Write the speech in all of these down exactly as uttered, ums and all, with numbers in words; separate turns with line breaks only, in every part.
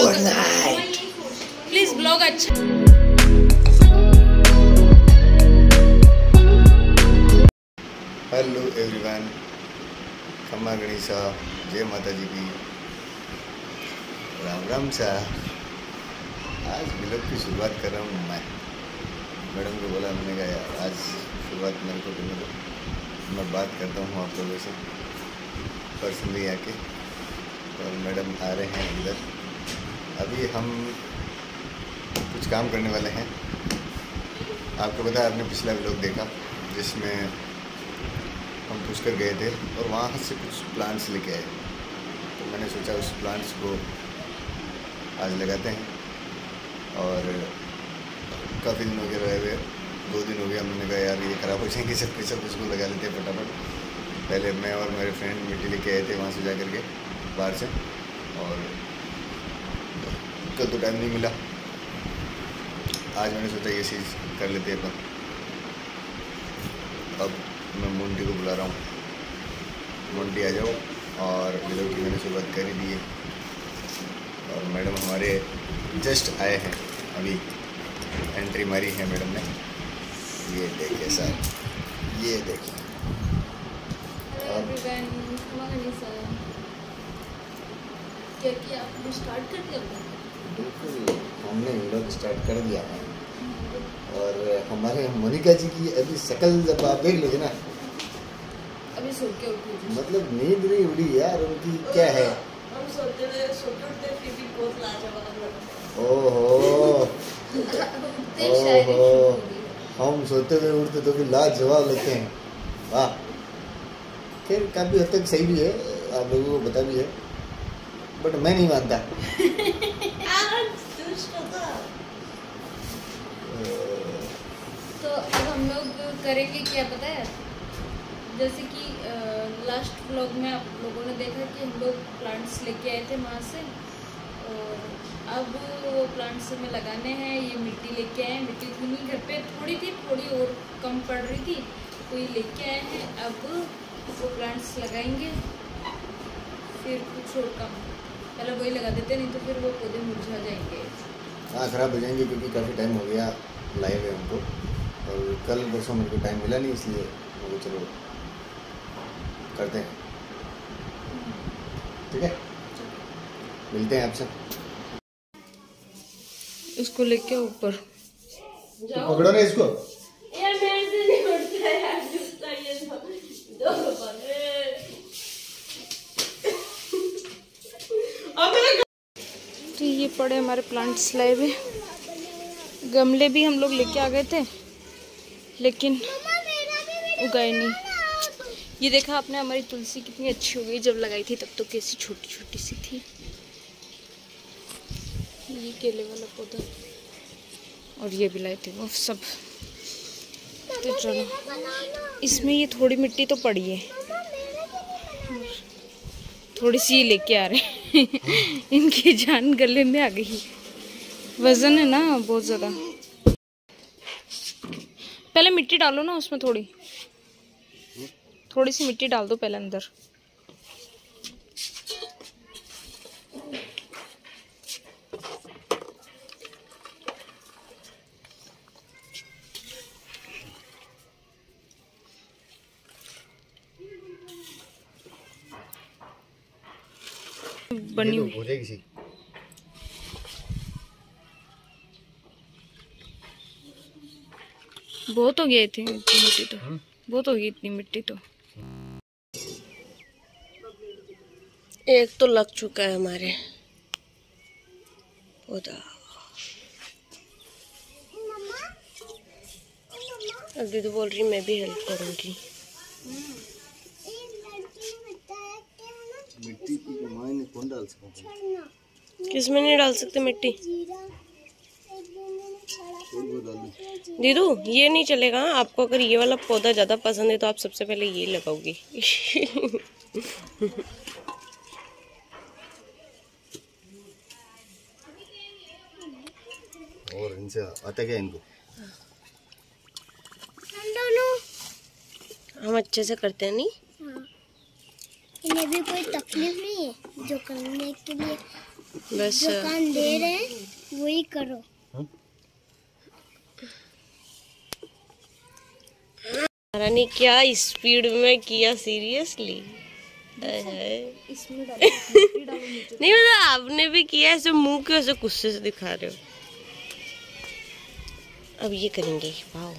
Good night.
Please blog अच्छा।
Hello everyone, खम्मा गणेशा, जय माता जी की, राम राम सा। आज ब्लॉग की शुरुआत कर रहा हूँ मैं। मैडम को बोला, मैंने कहा यार आज शुरुआत मेरे को करने दो, मैं बात करता हूँ आप लोगों से पर्सनली आके। और मैडम आ रहे हैं इधर। अभी हम कुछ काम करने वाले हैं। आपको पता है, आपने पिछला ब्लॉग देखा जिसमें हम पुष्कर गए थे और वहाँ से कुछ प्लांट्स लेके आए। तो मैंने सोचा उस प्लांट्स को आज लगाते हैं। और काफ़ी दिन हो गए रहे हुए, दो दिन हो गया। हमने कहा यार ये ख़राब हो जाएंगे सब के सब, इसको लगा लेते हैं फटाफट। पहले मैं और मेरे फ्रेंड मिट्टी लेके आए थे वहाँ से जा कर के बाहर से, और कल तो टाइम नहीं मिला। आज मैंने सोचा ये चीज़ कर लेते हैं अपन। अब मैं मोंटी को बुला रहा हूँ। मोंटी आ जाओ। और ब्लॉग की मैंने शुरुआत कर ही दी है। और मैडम हमारे जस्ट आए हैं, अभी एंट्री मारी है मैडम ने। ये देखिए सर, ये देखिए।
क्या किया आपने? स्टार्ट कर दिया?
बिल्कुल, हमने व्लॉग स्टार्ट कर दिया है। और हमारे मोनिका जी की अभी शक्ल जब आप देख लोगे ना,
अभी सो के उठी,
मतलब नींद नहीं उड़ी यार उनकी। क्या है,
हम सोते थे सोते उठते फिर भी बहुत लाजवाब।
ओहो ओहो, हम सोते हुए उठते तो भी लाजवाब लगते हैं। वाह। खैर काफ़ी हद तक सही भी है, आप लोगों को पता भी है, बट मैं नहीं मानता।
तो अब हम लोग करेंगे क्या पता है, जैसे कि लास्ट व्लॉग में आप लोगों ने देखा कि हम लोग प्लांट्स लेके आए थे वहाँ से, और अब वो प्लांट्स हमें लगाने हैं। ये मिट्टी लेके आए हैं, मिट्टी थी नहीं घर पे, थोड़ी थी, थोड़ी और कम पड़ रही थी, तो ये लेके आए हैं। अब वो प्लांट्स लगाएंगे, फिर कुछ और काम पहले वही लगा देते, नहीं तो फिर वो पौधे मुरझा जाएंगे।
हाँ, ख़राब हो जाएंगे क्योंकि काफ़ी टाइम हो गया लाए हुए हमको। और कल परसों मेरे को टाइम मिला नहीं, इसलिए वो चलो करते हैं। ठीक है, मिलते हैं आपसे।
इसको लेके ऊपर
तो पकड़ो ना इसको।
यार मेरे से नहीं उठता है यार, जूता ये दो दो तो ये पड़े हमारे प्लांट्स लाए हुए। गमले भी हम लोग लेके आ गए थे, लेकिन उगाए नहीं। ये देखा आपने, हमारी तुलसी कितनी अच्छी हो गई। जब लगाई थी तब तो कैसी छोटी छोटी सी थी। ये केले वाला पौधा, और ये भी लाए थे वो सब। तो चलो, इसमें ये थोड़ी मिट्टी तो पड़ी है, थोड़ी सी लेके आ रहे हैं। इनकी जान गले में आ गई, वजन है ना बहुत ज्यादा। पहले मिट्टी डालो ना उसमें, थोड़ी थोड़ी सी मिट्टी डाल दो पहले अंदर। बनी हुई
हो जाएगी सी।
बहुत हो गया थी इतनी मिट्टी तो, बहुत हो गई इतनी मिट्टी तो।
एक तो लग चुका है हमारे पौधा। अब दीदी बोल रही मैं भी हेल्प करूंगी।
मिट्टी की कमाई कौन डाल सकता?
किसमें नहीं डाल सकते मिट्टी? दीदू ये नहीं चलेगा। आपको अगर ये वाला पौधा ज्यादा पसंद है तो आप सबसे पहले ये लगाओगी।
और इनसे आता क्या इनको?
हम अच्छे से करते हैं नहीं।
हाँ। इन्हें भी कोई तकलीफ नहीं है जो करने के लिए
बस
जो काम दे रहे हैं वही करो।
रानी क्या स्पीड में किया, सीरियसली।
इसमें डालो, मिट्टी डालो नीचे।
नहीं मतलब आपने भी किया ऐसे, मुंह के ऐसे गुस्से से दिखा रहे हो। अब ये करेंगे। वाओ,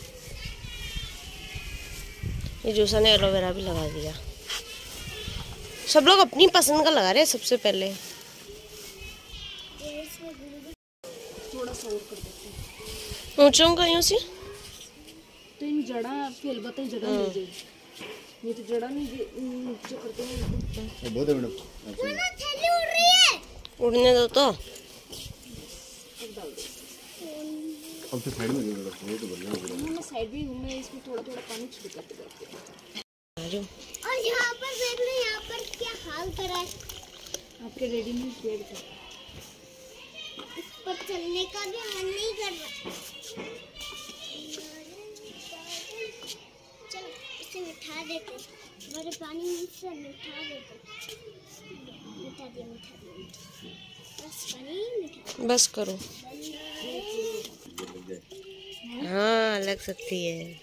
ये जोसा ने एलोवेरा भी लगा दिया। सब लोग अपनी पसंद का लगा रहे हैं सबसे पहले।
थोड़ा सा और कर देते हैं।
ऊंचाऊंगा यूं से
तो इन जड़ा फेल बता जड़ा मिल जाएगी। ये तो जड़ा नहीं नीचे करते हैं।
बहुत है मैडम।
थैली उड़ रही है।
उड़ने दो तो।
अब तो साइड में दे दो, वो तो बढ़िया हो गया।
मैं साइड भी हूं, मैं इसमें थोड़ा थोड़ा पानी छिड़क देती हूं।
और यहाँ पर देख लो, यहाँ पर क्या हाल करा है। आपके
रेडीमेड पेड़ था,
इस पर चलने का भी मन नहीं कर रहा। चलो इसे मिठा देते, मेरे पानी से मिठा देते। मिठा दिया, मिठा दिया, बस पानी मिठा।
बस करो। हाँ लग सकती है।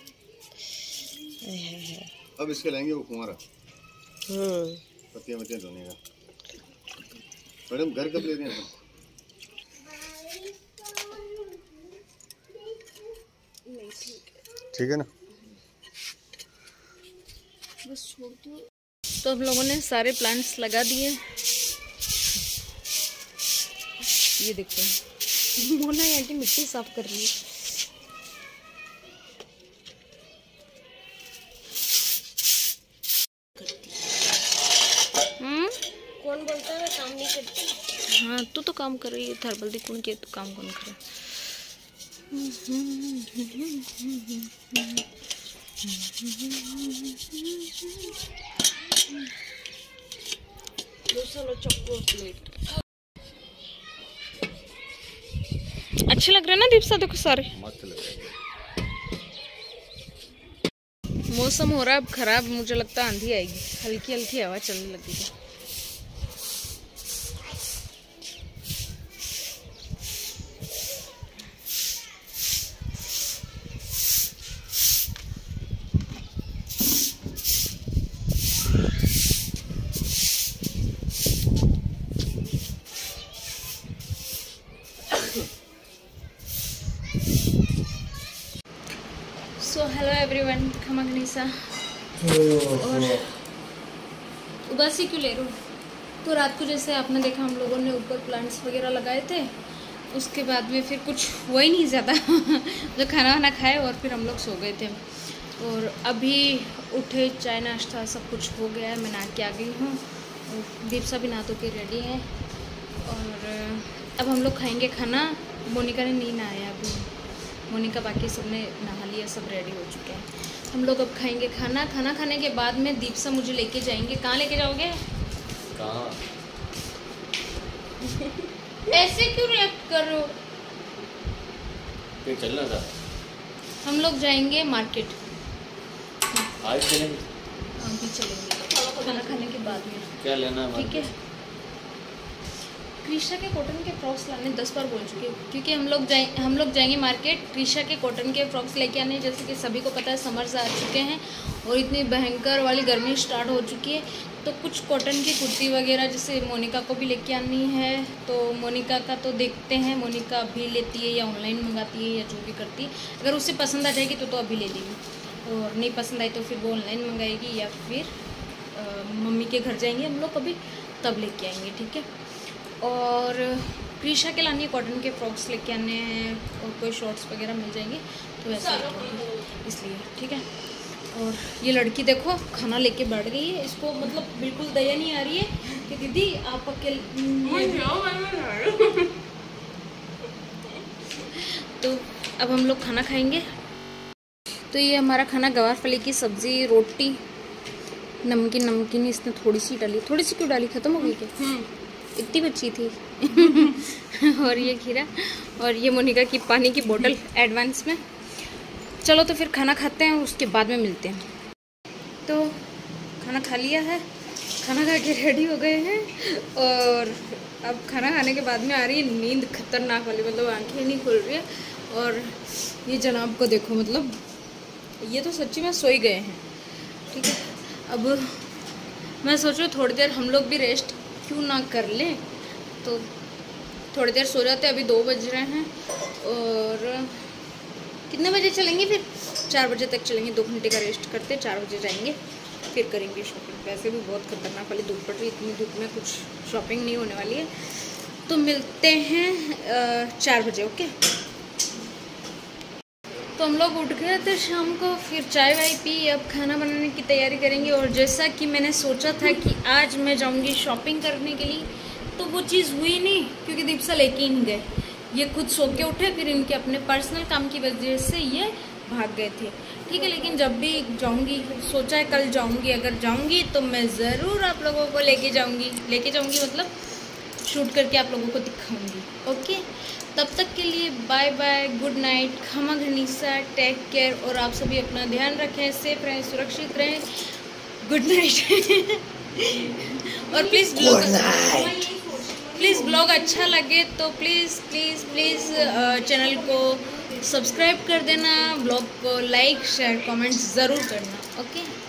अब इसके लाएंगे वो कुंवारा,
हम्म
पत्तियां मत्तियां धोने का। मैडम घर कब ले रहे हैं? ठीक है ना,
बस छोड़ दो। तो हम लोगों ने सारे प्लांट्स लगा दिए। ये देखो मोना आंटी मिट्टी साफ कर रही है। हम्म
कौन बोलता है काम नहीं करती?
हाँ तू तो काम कर रही है, थर्बल दी कौन के तो काम कौन कर रहा
चॉकलेट
अच्छे लग रहे हैं ना दीपसा? देखो सारे
मस्त लग रहा है।
मौसम हो रहा है अब खराब, मुझे लगता है आंधी आएगी। हल्की हल्की हवा चलने लगी है। सो हेलो एवरीवन, खमा गनीसा। और उदासी क्यों ले रहे हो? तो रात को जैसे आपने देखा हम लोगों ने ऊपर प्लांट्स वगैरह लगाए थे, उसके बाद में फिर कुछ हुआ ही नहीं ज़्यादा। जो खाना वाना खाए और फिर हम लोग सो गए थे। और अभी उठे, चाय नाश्ता सब कुछ हो गया है, मैं नहा के आ गई हूँ। और दीपसा भी नहा धो के रेडी है। और अब हम लोग खाएंगे खाना। मोनिका ने नहीं नहाया अभी, मोनिका बाकी सबने नहा लिया, सब रेडी हो चुके हैं। हम लोग अब खाएंगे खाना। खाना खाने के बाद में दीपसा मुझे लेके जाएंगे। कहाँ लेके जाओगे?
कहाँ?
ऐसे क्यों रिएक्ट कर रहे हो?
कहीं चलना था।
हम लोग जाएंगे मार्केट।
आज चलेंगे?
हम भी चलेंगे खाना खाने के बाद में।
क्या लेना है?
ठीक है। कृषा के कॉटन के फ्रॉक्स लाने दस बार बोल चुके, क्योंकि हम लोग जाए हम लोग जाएंगे मार्केट। कृषा के कॉटन के फ्रॉक्स लेके आने, जैसे कि सभी को पता है समर्स आ चुके हैं और इतनी भयंकर वाली गर्मी स्टार्ट हो चुकी है। तो कुछ कॉटन की कुर्ती वगैरह जैसे मोनिका को भी लेके आनी है। तो मोनिका का तो देखते हैं, मोनिका अभी लेती है या ऑनलाइन मंगाती है या जो भी करती है। अगर उसे पसंद आ जाएगी तो तो अभी ले लेगी, और नहीं पसंद आई तो फिर वो ऑनलाइन मंगाएगी या फिर आ, मम्मी के घर जाएंगे हम लोग कभी, तब लेके आएंगे। ठीक है। और कृषा के लानी कॉटन के फ्रॉक्स लेके आने हैं और कोई शॉर्ट्स वगैरह मिल जाएंगे तो वैसे इसलिए। ठीक है। और ये लड़की देखो खाना लेके बैठ गई है। इसको मतलब बिल्कुल दया नहीं आ रही है कि दीदी आप अकेले। तो अब हम लोग खाना खाएंगे। तो ये हमारा खाना गवार फली की सब्जी, रोटी, नमकीन नमकीन इसने थोड़ी सी डाली। थोड़ी सी क्यों डाली? खत्म हो गई क्या? इतनी बची थी। और ये खीरा और ये मोनिका की पानी की बोतल एडवांस में। चलो तो फिर खाना खाते हैं, उसके बाद में मिलते हैं। तो खाना खा लिया है, खाना खा के रेडी हो गए हैं और अब खाना खाने के बाद में आ रही है नींद खतरनाक वाली, मतलब आंखें नहीं खुल रही है। और ये जनाब को देखो, मतलब ये तो सच्ची में सो ही गए हैं। ठीक है, अब मैं सोच रही हूँ थोड़ी देर हम लोग भी रेस्ट क्यों ना कर लें, तो थोड़ी देर सो जाते हैं। अभी दो बज रहे हैं और कितने बजे चलेंगे फिर? चार बजे तक चलेंगे, दो घंटे का रेस्ट करते, चार बजे जाएंगे फिर करेंगे शॉपिंग। वैसे भी बहुत खतरनाक वाली धूप पड़ रही है, इतनी धूप में कुछ शॉपिंग नहीं होने वाली है। तो मिलते हैं चार बजे। ओके, तो हम लोग उठ गए थे शाम को, फिर चाय वाय पी, अब खाना बनाने की तैयारी करेंगे। और जैसा कि मैंने सोचा था कि आज मैं जाऊंगी शॉपिंग करने के लिए, तो वो चीज़ हुई नहीं, क्योंकि दीपसा लेके ही नहीं गए। ये खुद सो के उठे, फिर इनके अपने पर्सनल काम की वजह से ये भाग गए थे। ठीक है, लेकिन जब भी जाऊंगी, सोचा है कल जाऊंगी, अगर जाऊंगी तो मैं ज़रूर आप लोगों को लेके जाऊंगी लेके जाऊंगी मतलब शूट करके आप लोगों को दिखाऊंगी। ओके, तब तक के लिए बाय बाय, गुड नाइट, खमा घनीसा, टेक केयर। और आप सभी अपना ध्यान रखें, सेफ रहें, सुरक्षित रहें। Good night. और प्लीज़ ब्लॉग प्लीज़ ब्लॉग अच्छा लगे तो प्लीज़ प्लीज़ प्लीज़ चैनल को सब्सक्राइब कर देना, ब्लॉग को लाइक शेयर कमेंट ज़रूर करना। ओके।